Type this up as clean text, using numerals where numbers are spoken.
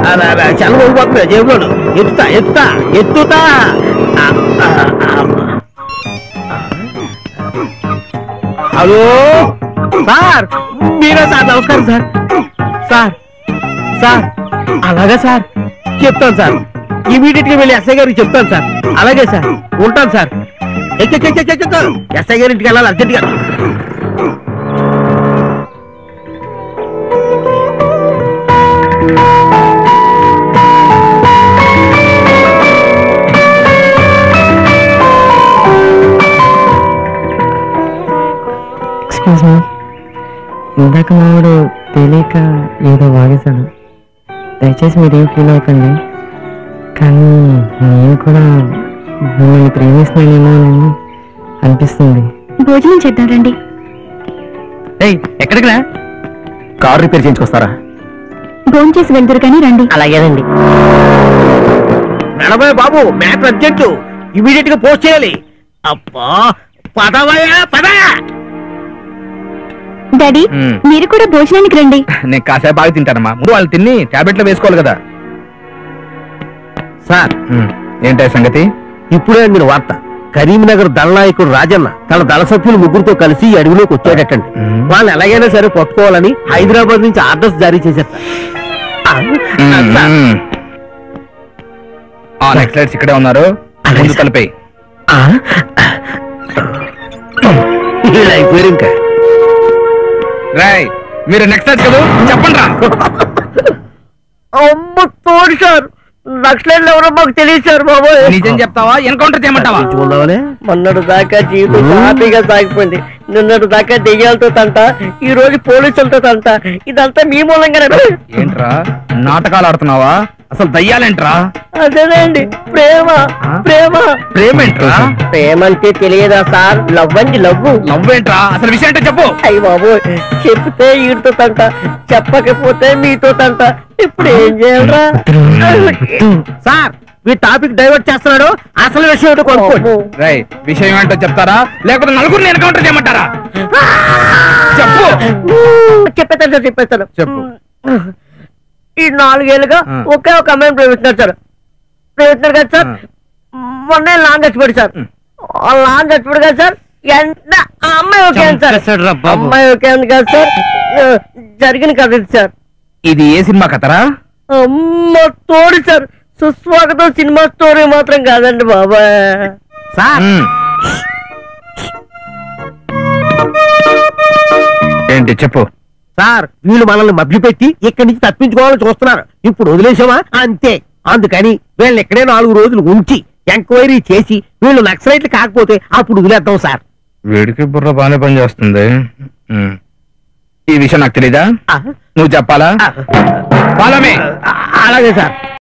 చల్ల పోతుంది జేబులోను. ఎత్తుతా ఎత్తుతా ఎత్తుతా. హలో సార్, మీరే సార్? నమస్కారం సార్. సార్ సార్ అలాగే సార్, చెప్తాను సార్. ఇమీడియట్ గా వెళ్ళి ఎస్ఐ గారికి చెప్తాను సార్. అలాగే సార్, ఉంటాను సార్. ఎస్ఐ గారి ఇంటికి వెళ్ళాలి అర్జెంట్ గా. ఎక్స్క్యూజ్ మీ, ఇందాక మావాడు తెలియక ఏదో వాగేశాడు. దయచేసి మీరేం ఫీల్ అవ్వకండి. కానీ నేను కూడా మిమ్మల్ని ప్రేమిస్తున్నానేమో అని అనిపిస్తుంది. భోజనం చేద్దాం రండి. ఎక్కడికి రా? కారు రిపేర్ చేయించుకొస్తారా? భోజనం చేసి వెళ్తారు కానీ రండి. అలాగేనండి. నడబోయే బాబు, మ్యాటర్ అర్జెంట్, ఇమీడియట్ గా పోస్ట్ చేయాలి. అబ్బా పదవయా పద. డాడీ మీరు కూడా భోజనానికి రండి. నేను కాసేపు బాగా తింటానమ్మా. ముందు వాళ్ళు తిని టాబ్లెట్లు వేసుకోవాలి కదా. సార్ ఏంటి సంగతి? ఇప్పుడే అందిన వార్త. కరీంనగర్ దళనాయకుడు రాజన్న తన దళ సభ్యులు ముగ్గురుతో కలిసి ఈ అడవిలోకి వచ్చేటట్టండి. వాళ్ళు ఎలాగైనా సరే పట్టుకోవాలని హైదరాబాద్ నుంచి ఆర్డర్స్ జారీ చేశారు. నెక్స్ట్ ఇక్కడే ఉన్నారు. ముందు తలపై అయిపోయారు ఇంకా. రాయ్, మీరు నెక్స్ట్ కదా చెప్పండి రా. అమ్మ తోడు సార్, నక్సలైట్లు ఎవరో మాకు తెలియదు సార్. బాబు నిజం చెప్తావా ఎన్కౌంటర్ చేయమంటావా? మొన్నటి దాకా జీవితం హ్యాపీగా సాగిపోయింది. నిన్నటి దాకా దెయ్యాలతో తంట, ఈ రోజు పోలీసులతో తంట. ఇదంతా మీ మూలంగానే. ఏంట్రా నాటకాలు ఆడుతున్నావా? అసలు దయ్యాలేంట్రా? అదేనండి ప్రేమ. ప్రేమ ప్రేమ ఏంట్రా? ప్రేమ అంటే తెలియదా సార్? లవ్ అండి, లవ్. లవ్ ఏంట్రా? అసలు విషయం ఏంటో చెప్పు. అయ్యి బాబు, చెప్తే వీడితో తంట, చెప్పకపోతే మీతో తంట. ఇప్పుడు ఏం చేయాలరా సార్? మీ టాపిక్ డైవర్ట్ చేస్తున్నాడు. అసలు విషయం ఏంటో కొనుక్కోండి. రై, విషయం ఏంటో చెప్తారా లేకపోతే నలుగురిని ఎన్కౌంటర్ చేయమంటారా? చెప్పు. చెప్పేస్తాను సార్, చెప్పేస్తాను. చెప్పు. ఈ 4 ఏళ్ళుగా ఒకే ఒక అమ్మాయిని ప్రేమిస్తున్నారు సార్. ప్రేమిస్తున్నారు కదా సార్. మొన్న లాంగ్ చచ్చిపోయాడు సార్. లాంగ్ చచ్చిపోయాడు కదా సార్. ఎంత ఆ అమ్మాయి ఓకే అంది సార్. అమ్మాయి ఓకే అంది కదా సార్. జరిగిన కథ ఇది సార్. ఇది ఏ సినిమా కథరా? అమ్మ తోడు సార్, సుస్వాగతం సినిమా స్టోరీ మాత్రం కాదండి బాబా. సార్ ఏంటి చెప్పు. సార్, వీళ్ళు మనల్ని మభ్యపెట్టి ఇక్కడి నుంచి తప్పించుకోవాలని చూస్తున్నారు. ఇప్పుడు వదిలేసామా అంతే. అందుకని వీళ్ళని ఇక్కడే 4 రోజులు ఉంచి ఎంక్వైరీ చేసి వీళ్ళు నక్సలైట్లు కాకపోతే అప్పుడు వదిలేద్దాం సార్. వీడికి బుర్ర బాగానే పని చేస్తుంది. ఈ విషయం నాకు తెలీదా? నువ్వు చెప్పాలా? అలాగే సార్.